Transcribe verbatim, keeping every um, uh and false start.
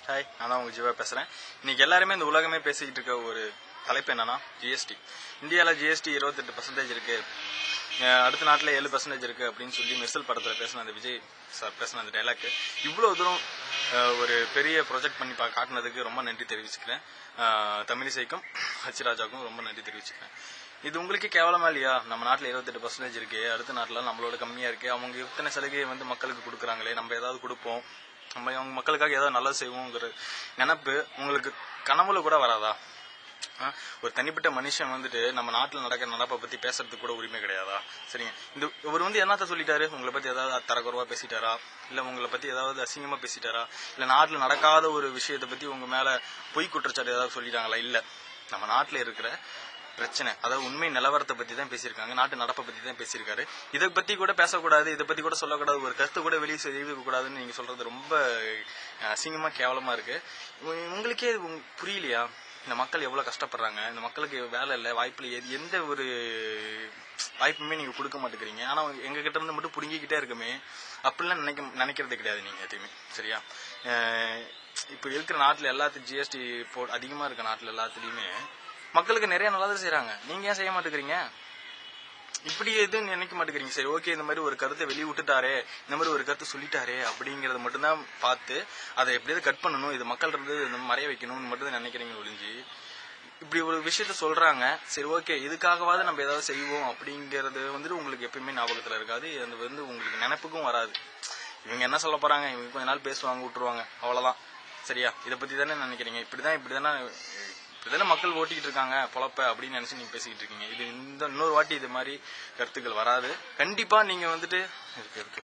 Hi, நான் தான் உங்க ஜீவா பேசுறேன். இன்னைக்கு எல்லாருமே இந்த உலகமே பேசிக்கிட்டு இருக்க ஒரு தலைப்பு என்னன்னா ஜிஎஸ்டி. இந்தியாவில் ஜிஎஸ்டி இருபத்தெட்டு பர்சன்டேஜ் இருக்கு, அடுத்த நாட்டில் ஏழு பர்சன்டேஜ் இருக்கு அப்படின்னு சொல்லி மெர்சல் படத்தில் பேசின அந்த விஜய் சார் பேசின அந்த டைலாக் இவ்வளவு தூரம் ஒரு பெரிய ப்ரொஜெக்ட் பண்ணி பா காட்டினதுக்கு ரொம்ப நன்றி தெரிவிச்சுக்கிறேன். தமிழிசைக்கும் ஹச்சிராஜாவுக்கும் ரொம்ப நன்றி தெரிவிச்சுக்கிறேன். இது உங்களுக்கு கேவலமா இல்லையா? நம்ம நாட்டில் இருபத்தெட்டு பர்சன்டேஜ் இருக்கு, அடுத்த நாட்டில் நம்மளோட கம்மியா இருக்கு, அவங்க இத்தனை சலுகையை வந்து மக்களுக்கு கொடுக்குறாங்களே, நம்ம ஏதாவது கொடுப்போம், நம்ம அவங்க மக்களுக்காக ஏதாவது நல்லது செய்வோங்கிற நினைப்பு உங்களுக்கு கனவுல கூட வராதா? ஒரு தனிப்பட்ட மனுஷன் வந்துட்டு நம்ம நாட்டில் நடக்கிற நடப்பை பத்தி பேசுறதுக்கு கூட உரிமை கிடையாதா? சரிங்க, இந்த இவர் வந்து என்னத்த சொல்லிட்டாரு? உங்களை பத்தி ஏதாவது தரக்குறவா பேசிட்டாரா, இல்ல உங்களை பத்தி ஏதாவது அசிங்கமா பேசிட்டாரா, இல்ல நாட்டில் நடக்காத ஒரு விஷயத்தை பத்தி உங்க மேல பொய் குற்றச்சாட்டு ஏதாவது சொல்லிட்டாங்களா? இல்ல, நம்ம நாட்டில் இருக்கிற பிரச்சனை, அதாவது உண்மை நிலவரத்தை பத்தி தான் பேசியிருக்காங்க, நாட்டு நடப்பை பத்தி தான் பேசியிருக்காரு. இதை பத்தி கூட பேசக்கூடாது, இதை பத்தி கூட சொல்லக்கூடாது, ஒரு கருத்து கூட வெளியே தெரிவிக்க கூடாதுன்னு நீங்க சொல்றது ரொம்ப அசிங்கமா கேவலமா இருக்கு. உங்களுக்கே புரியலையா இந்த மக்கள் எவ்வளவு கஷ்டப்படுறாங்க? இந்த மக்களுக்கு வேலை இல்லை, வாய்ப்பு இல்லை, எந்த ஒரு வாய்ப்புமே நீங்க கொடுக்க மாட்டேங்கிறீங்க. ஆனா எங்க கிட்ட இருந்து மட்டும் புடுங்கிக்கிட்டே இருக்குமே, அப்படிலாம் நினைக்க நினைக்கிறது கிடையாது நீங்க எதையுமே. சரியா? இப்ப இருக்கிற நாட்டுல எல்லாத்துக்கும் ஜிஎஸ்டி போ அதிகமா இருக்க நாட்டுல எல்லாத்துலயுமே மக்களுக்கு நிறைய நல்லது செய்யறாங்க. நீங்க ஏன் செய்ய மாட்டேங்கிறீங்க? இப்படி எதுவும் நினைக்க மாட்டேங்கிறீங்க. சரி, ஓகே, இந்த மாதிரி ஒரு கருத்தை வெளியே விட்டுட்டாரே, இந்த மாதிரி ஒரு கருத்தை சொல்லிட்டாரே அப்படிங்கறத மட்டும்தான் பார்த்து அதை எப்படியாவது கட் பண்ணணும், இது மக்கள் இருந்து மறைய வைக்கணும்னு மட்டும் தான் நினைக்கிறீங்க ஒழிஞ்சு, இப்படி ஒரு விஷயத்த சொல்றாங்க, சரி ஓகே இதுக்காகவாவது நம்ம ஏதாவது செய்வோம் அப்படிங்கறது வந்துட்டு உங்களுக்கு எப்பயுமே ஞாபகத்துல இருக்காது. அது வந்து உங்களுக்கு நினைப்புக்கும் வராது. இவங்க என்ன சொல்ல போறாங்க, இவங்க கொஞ்ச நாள் பேசுவாங்க, விட்டுருவாங்க, அவ்வளவுதான். சரியா? இதை பத்தி தானே நினைக்கிறீங்க? இப்படிதான் இப்படிதானே இதெல்லாம் மக்கள் ஓட்டிக்கிட்டு இருக்காங்க பொழப்ப அப்படின்னு நினைச்சு நீங்க பேசிக்கிட்டு இருக்கீங்க. இது இந்த இன்னொரு வாட்டி இது மாதிரி கருத்துக்கள் வராது. கண்டிப்பா நீங்க வந்துட்டு இருக்கு இருக்கு